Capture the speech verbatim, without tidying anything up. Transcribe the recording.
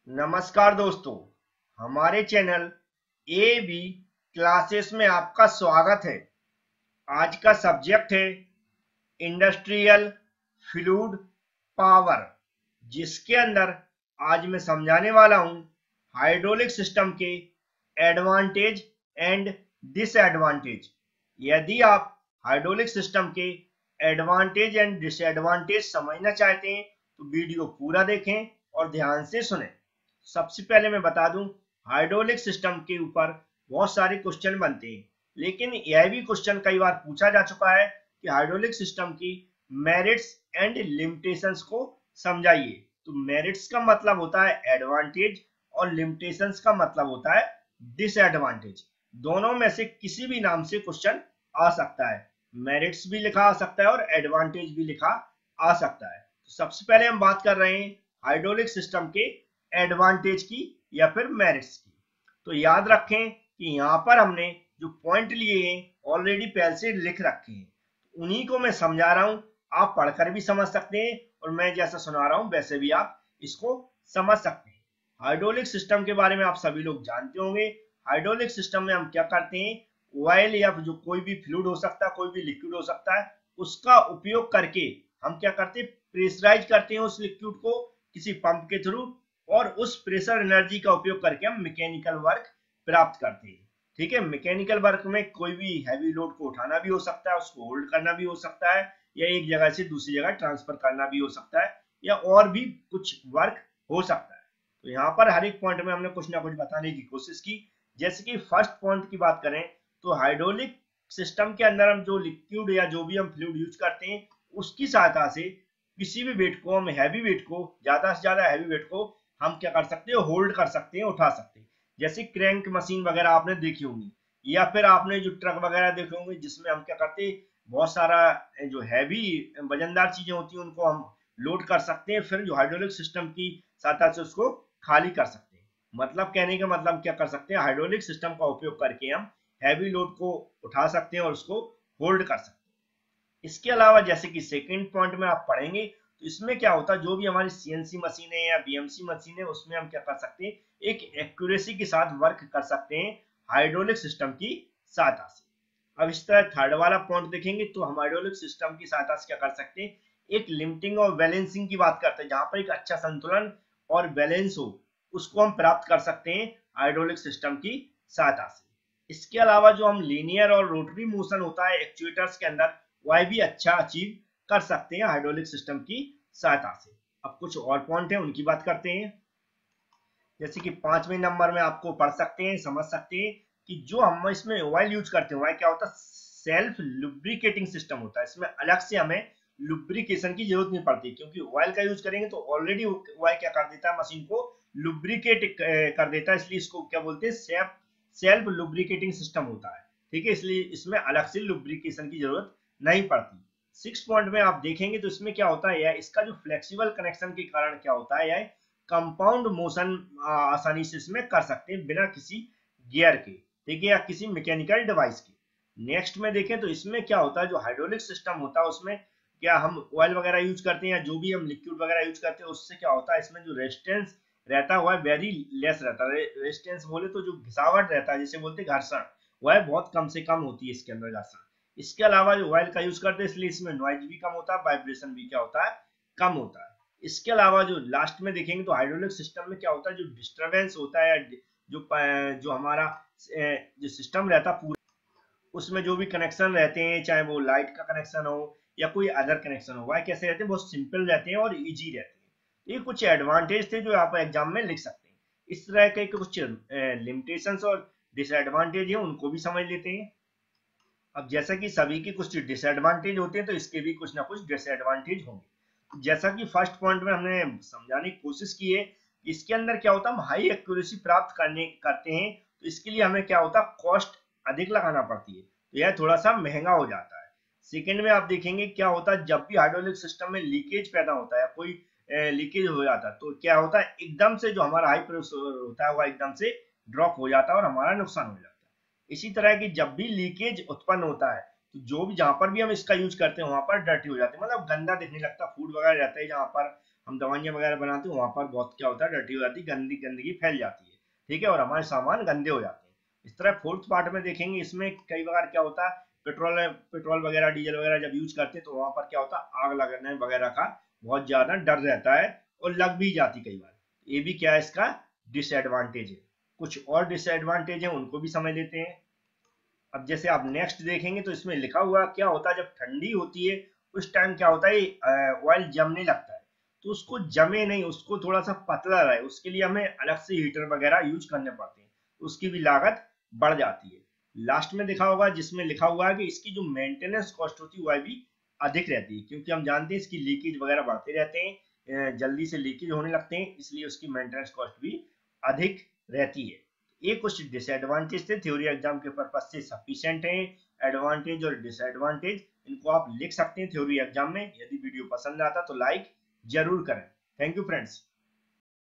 नमस्कार दोस्तों, हमारे चैनल ए बी क्लासेस में आपका स्वागत है। आज का सब्जेक्ट है इंडस्ट्रियल फ्लूइड पावर, जिसके अंदर आज मैं समझाने वाला हूं हाइड्रोलिक सिस्टम के एडवांटेज एंड डिसएडवांटेज। यदि आप हाइड्रोलिक सिस्टम के एडवांटेज एंड डिसएडवांटेज समझना चाहते हैं तो वीडियो पूरा देखें और ध्यान से सुनें। सबसे पहले मैं बता दूं, हाइड्रोलिक सिस्टम के ऊपर बहुत सारे क्वेश्चन बनते हैं, लेकिन यह भी क्वेश्चन कई बार पूछा जा चुका है कि हाइड्रोलिक सिस्टम की मेरिट्स एंड लिमिटेशंस को समझाइए। तो मेरिट्स का मतलब होता है एडवांटेज और लिमिटेशंस का मतलब होता है डिसएडवांटेज। दोनों में से किसी भी नाम से क्वेश्चन आ सकता है, मेरिट्स भी लिखा आ सकता है और एडवांटेज भी लिखा आ सकता है। तो सबसे पहले हम बात कर रहे हैं हाइड्रोलिक सिस्टम के एडवांटेज की या फिर मेरिट्स की। तो याद रखें कि यहाँ पर हमने जो पॉइंट लिए हैं ऑलरेडी पहले से लिख रखे हैं, उन्हीं को मैं समझा रहा हूं। आप पढ़कर भी समझ सकते हैं और मैं जैसा सुना रहा हूं वैसे भी आप इसको समझ सकते हैं। हाइड्रोलिक सिस्टम के बारे में आप सभी लोग जानते होंगे। हाइड्रोलिक सिस्टम में हम क्या करते हैं, ऑयल या जो कोई भी फ्लूइड हो सकता है, कोई भी लिक्विड हो सकता है, उसका उपयोग करके हम क्या करते हैं, प्रेशराइज करते हैं उस लिक्विड को किसी पंप के थ्रू, और उस प्रेशर एनर्जी का उपयोग करके हम मैकेनिकल वर्क प्राप्त करते हैं। ठीक है, मैकेनिकल वर्क में कोई भी हैवी लोड को उठाना भी हो सकता है, उसको होल्ड करना भी हो सकता है, या एक जगह से दूसरी जगह ट्रांसफर करना भी हो सकता है, या और भी कुछ वर्क हो सकता है। तो यहाँ पर हर एक पॉइंट में हमने कुछ ना कुछ बताने की कोशिश की। जैसे कि फर्स्ट पॉइंट की बात करें तो हाइड्रोलिक सिस्टम के अंदर हम जो लिक्विड या जो भी हम फ्लूइड यूज करते हैं, उसकी सहायता से किसी भी वेट को, हम हैवी वेट को, ज्यादा से ज्यादा हैवी वेट को हम क्या कर सकते हैं, होल्ड कर सकते हैं, उठा सकते हैं। जैसे क्रैंक मशीन वगैरह आपने देखी होंगी, या फिर आपने जो ट्रक वगैरह देखे होंगे जिसमें हम क्या करते हैं, बहुत सारा जो हैवी वजनदार चीजें होती हैं उनको हम लोड कर सकते हैं, फिर जो हाइड्रोलिक सिस्टम की सहायता से उसको खाली कर सकते हैं। मतलब कहने का मतलब क्या कर सकते हैं, हाइड्रोलिक सिस्टम का उपयोग करके हम हैवी लोड को उठा सकते हैं और उसको होल्ड कर सकते हैं। इसके अलावा जैसे कि सेकेंड पॉइंट में आप पढ़ेंगे तो इसमें क्या होता है, जो भी हमारी सीएनसी मशीन है या बीएमसी मशीन है, उसमें हम क्या कर सकते हैं, एक एक्यूरेसी के साथ वर्क कर सकते हैं हाइड्रोलिक सिस्टम की सहायता से। अब इस तरह थर्ड वाला पॉइंट देखेंगे तो हम हाइड्रोलिक सिस्टम की सहायता से क्या कर सकते हैं, एक लिमिटिंग और बैलेंसिंग की बात करते हैं, जहां पर एक अच्छा संतुलन और बैलेंस हो, उसको हम प्राप्त कर सकते हैं हाइड्रोलिक सिस्टम की सहायता से। इसके अलावा जो हम लीनियर और रोटरी मोशन होता है एक्चुएटर्स के अंदर, वह भी अच्छा अचीव कर सकते हैं हाइड्रोलिक सिस्टम की सहायता से। अब कुछ और पॉइंट है उनकी बात करते हैं। जैसे कि पांचवें नंबर में आपको पढ़ सकते हैं, समझ सकते हैं कि जो हम इसमें ऑयल यूज करते हैं, वह क्या होता है, सेल्फ लुब्रिकेटिंग सिस्टम होता है। इसमें अलग से हमें लुब्रिकेशन की जरूरत नहीं पड़ती, क्योंकि ऑयल का यूज करेंगे तो ऑलरेडी ऑयल क्या कर देता है, मशीन को लुब्रिकेट कर देता है, इसलिए इसको क्या बोलते हैं, सेल्फ सेल्फ लुब्रिकेटिंग सिस्टम होता है। ठीक है, इसलिए इसमें अलग से लुब्रिकेशन की जरूरत नहीं पड़ती। सिक्स पॉइंट में आप देखेंगे तो इसमें क्या होता है, इसका जो फ्लेक्सिबल कनेक्शन के कारण क्या होता है, यह कंपाउंड मोशन आसानी से इसमें कर सकते हैं बिना किसी गियर के, ठीक है, या किसी मैकेनिकल डिवाइस के। नेक्स्ट में देखें तो इसमें क्या होता है, जो हाइड्रोलिक सिस्टम होता है उसमें क्या हम ऑयल वगैरह यूज करते हैं या जो भी हम लिक्विड वगैरह यूज करते हैं, उससे क्या होता है, इसमें जो रेजिस्टेंस रहता है वह वेरी लेस रहता है। रेजिस्टेंस बोले तो जो घिसावट रहता है, जिसे बोलते हैं घर्षण, वह बहुत कम से कम होती है इसके अंदर घर्षण। इसके अलावा जो ऑयल का यूज करते हैं इसलिए इसमें नॉइज भी कम होता है, वाइब्रेशन भी क्या होता है, कम होता है। इसके अलावा जो लास्ट में देखेंगे तो हाइड्रोलिक सिस्टम में क्या होता है, जो डिस्टरबेंस होता है, जो जो हमारा जो सिस्टम रहता है पूरा, उसमें जो भी कनेक्शन रहते हैं, चाहे वो लाइट का कनेक्शन हो या कोई अदर कनेक्शन हो, वह कैसे रहते हैं, बहुत सिंपल रहते हैं और ईजी रहते हैं। ये कुछ एडवांटेज थे जो आप एग्जाम में लिख सकते हैं। इस तरह के कुछ लिमिटेशंस और डिसएडवांटेज है, उनको भी समझ लेते हैं। अब जैसा कि सभी के कुछ डिसएडवांटेज होते हैं तो इसके भी कुछ ना कुछ डिसएडवांटेज होंगे। जैसा कि फर्स्ट पॉइंट में हमने समझाने की कोशिश की है, इसके अंदर क्या होता है, हम हाई एक्यूरेसी प्राप्त करने करते हैं, तो इसके लिए हमें क्या होता है, कॉस्ट अधिक लगाना पड़ती है, तो यह थोड़ा सा महंगा हो जाता है। सेकेंड में आप देखेंगे क्या होता है, जब भी हाइड्रोलिक सिस्टम में लीकेज पैदा होता है, कोई लीकेज हो जाता है, तो क्या होता है, एकदम से जो हमारा हाई प्रेशर होता है वह एकदम से ड्रॉप हो जाता है और हमारा नुकसान हो जाता है। इसी तरह की जब भी लीकेज उत्पन्न होता है तो जो भी, जहां पर भी हम इसका यूज करते हैं वहां पर डर्टी हो जाते हैं, मतलब गंदा दिखने लगता है, फूड वगैरह रहता है जहां पर, हम दवाइयाँ वगैरह बनाते हैं, वहां पर बहुत क्या होता है, डर्टी हो जाती है, गंदी गंदगी फैल जाती है, ठीक है, और हमारे सामान गंदे हो जाते हैं। इस तरह फोर्थ पार्ट में देखेंगे, इसमें कई बार क्या होता है, पेट्रोल पेट्रोल वगैरह डीजल वगैरह जब यूज करते हैं तो वहां पर क्या होता है, आग लगने वगैरह का बहुत ज्यादा डर रहता है और लग भी जाती कई बार। ये भी क्या है, इसका डिसएडवांटेज है। कुछ और डिसएडवांटेज है, उनको भी समझ लेते हैं। अब जैसे आप नेक्स्ट देखेंगे तो इसमें लिखा हुआ क्या होता है, जब ठंडी होती है उस टाइम क्या होता है, ऑयल जमने लगता है, तो उसको जमे नहीं, उसको थोड़ा सा पतला रहे, उसके लिए हमें अलग से हीटर वगैरह यूज करने पड़ते हैं, उसकी भी लागत बढ़ जाती है। लास्ट में देखा होगा जिसमें लिखा हुआ है कि इसकी जो मेंटेनेंस कॉस्ट होती है वह भी अधिक रहती है, क्योंकि हम जानते हैं इसकी लीकेज वगैरह बढ़ते रहते हैं, जल्दी से लीकेज होने लगते हैं, इसलिए उसकी मेंटेनेंस कॉस्ट भी अधिक रहती है। ये कुछ डिसएडवांटेज थे, थ्योरी एग्जाम के पर्पज से सफिशिएंट है। एडवांटेज और डिसएडवांटेज इनको आप लिख सकते हैं थ्योरी एग्जाम में। यदि वीडियो पसंद आता तो लाइक जरूर करें। Thank you friends.